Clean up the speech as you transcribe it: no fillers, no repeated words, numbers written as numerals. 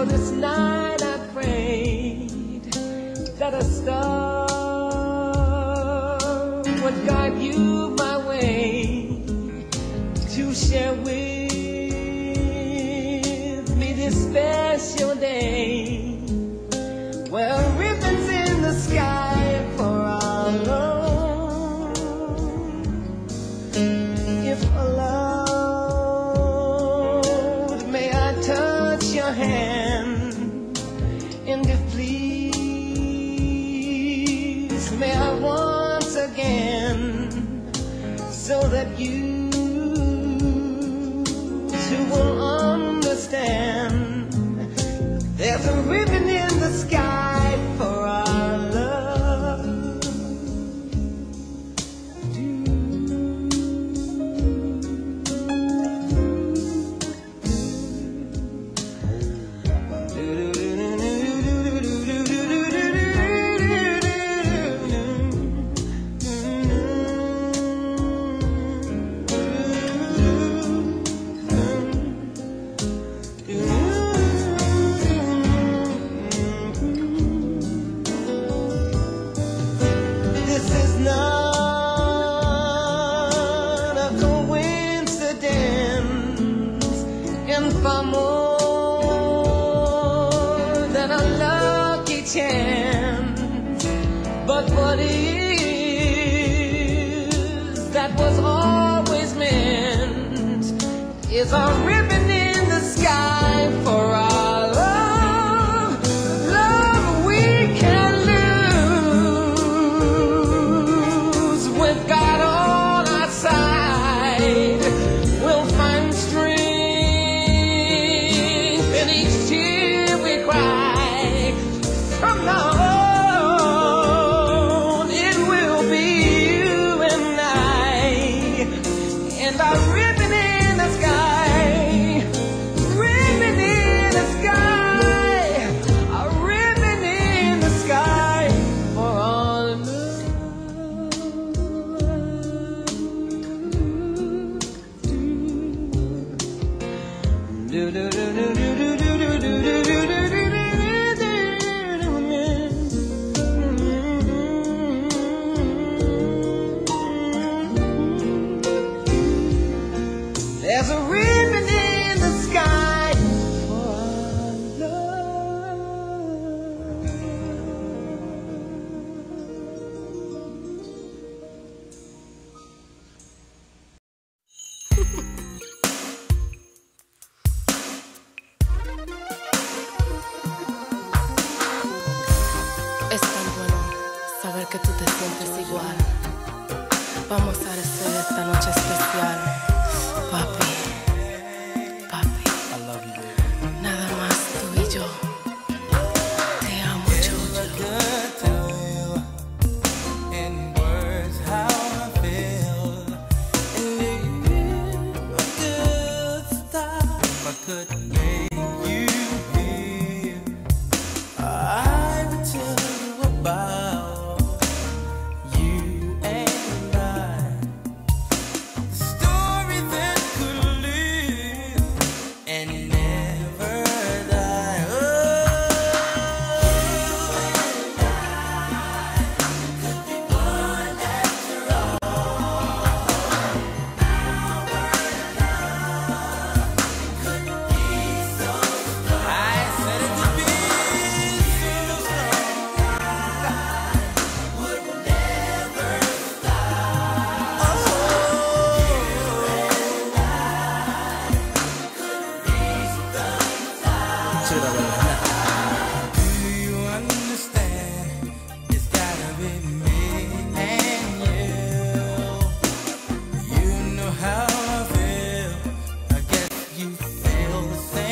For this night I prayed that a star would guide you my way to share with me this special day. Well, ribbons in the sky for our love. If allowed, may I touch your hand? And if please, may I once again, so that you too will understand. There's a ribbon in the sky for our love. Far more than a lucky chance, but what is that was always meant is a ribbon in the sky for our love, love we can lose with God on our side. We'll find strength. From now on, it will be you and I, and our ribbon in the sky, ribbon in the sky, a ribbon in the sky for all love. Do do do do do do do do do do. There's a ribbon in the sky for our love. Es tan bueno saber que tú te sientes igual. Vamos a hacer esta noche especial. Papi, papi, I love you, baby. Nada más tú y yo. Te amo, Jojo. Tell you in words how I feel. And if I could stop, if I could make you feel, I would tell you about you and I. The story that could live and never die. Oh, you and I could be one after all. Our love could be so strong. I said it could be so strong. Would never stop. Oh, you and I could reach the top. Do you understand? It's gotta be me and you. You know how I feel. I guess you feel the same.